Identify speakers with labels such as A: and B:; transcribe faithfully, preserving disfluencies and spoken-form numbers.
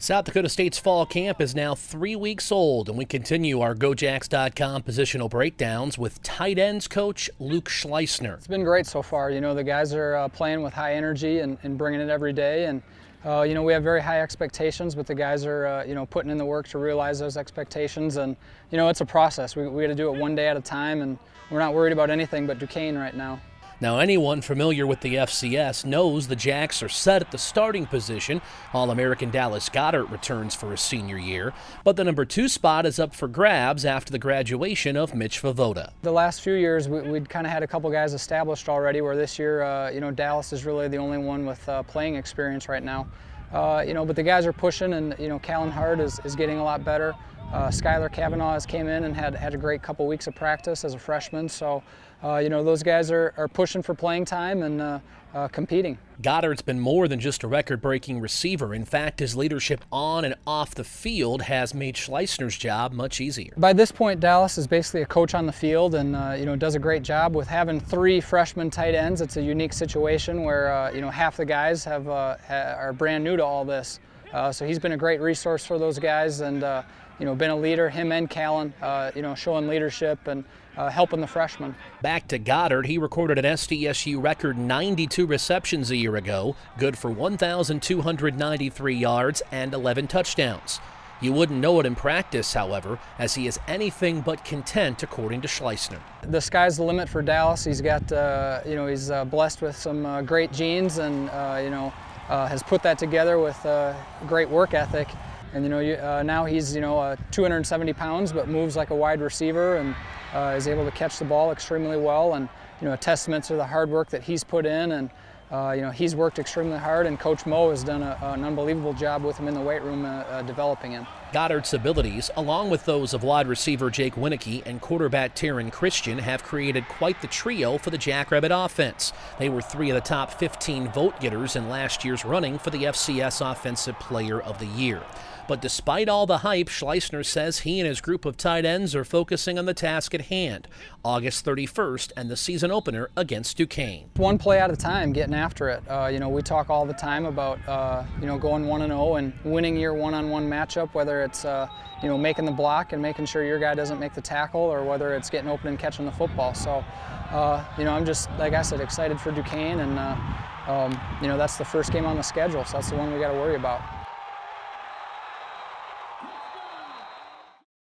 A: South Dakota State's fall camp is now three weeks old, and we continue our Go Jacks dot com positional breakdowns with tight ends coach Luke Schleusner.
B: It's been great so far. You know, the guys are uh, playing with high energy and, and bringing it every day, and uh, you know, we have very high expectations, but the guys are uh, you know, putting in the work to realize those expectations. And you know, it's a process. We, we got to do it one day at a time, and we're not worried about anything but Duquesne right now.
A: Now, anyone familiar with the F C S knows the Jacks are set at the starting position. All-American Dallas Goedert returns for his senior year, but the number two spot is up for grabs after the graduation of Mitch Vovoda.
B: The last few years, we, we'd kind of had a couple guys established already, where this year, uh, you know, Dallas is really the only one with uh, playing experience right now. Uh, you know, but the guys are pushing, and you know, Callan Hart is, is getting a lot better. Uh, Skylar Cavanaugh has came in and had, had a great couple weeks of practice as a freshman, so uh, you know, those guys are, are pushing for playing time and uh, uh, competing.
A: Goedert's been more than just a record-breaking receiver. In fact, his leadership on and off the field has made Schleusner's job much easier.
B: By this point, Dallas is basically a coach on the field, and uh, you know, does a great job with having three freshman tight ends. It's a unique situation where uh, you know, half the guys have uh, ha are brand new to all this. Uh, so he's been a great resource for those guys, and uh, you know, been a leader, him and Callan, uh, you know, showing leadership and uh, helping the freshmen.
A: Back to Goedert, he recorded an S D S U record ninety-two receptions a year ago, good for one thousand two hundred ninety-three yards and eleven touchdowns. You wouldn't know it in practice, however, as he is anything but content, according to Schleusner.
B: The sky's the limit for Dallas. He's got, uh, you know, he's uh, blessed with some uh, great genes, and uh, you know, uh, has put that together with uh, great work ethic. And you know, uh, now he's you know uh, two hundred seventy pounds, but moves like a wide receiver, and uh, is able to catch the ball extremely well. And you know, a testament to the hard work that he's put in. And uh, you know, he's worked extremely hard, and Coach Mo has done a, an unbelievable job with him in the weight room, uh, uh, developing him.
A: Goedert's abilities, along with those of wide receiver Jake Winicky and quarterback Taryn Christian, have created quite the trio for the Jackrabbit offense. They were three of the top fifteen vote-getters in last year's running for the F C S Offensive Player of the Year. But despite all the hype, Schleusner says he and his group of tight ends are focusing on the task at hand, August thirty-first and the season opener against Duquesne.
B: One play at a time, getting after it. Uh, you know, we talk all the time about uh, you know, going one and oh and winning your one-on-one matchup, whether it's uh, you know, making the block and making sure your guy doesn't make the tackle, or whether it's getting open and catching the football. So, uh, you know, I'm just, like I said, excited for Duquesne, and uh, um, you know, that's the first game on the schedule, so that's the one we got to worry about.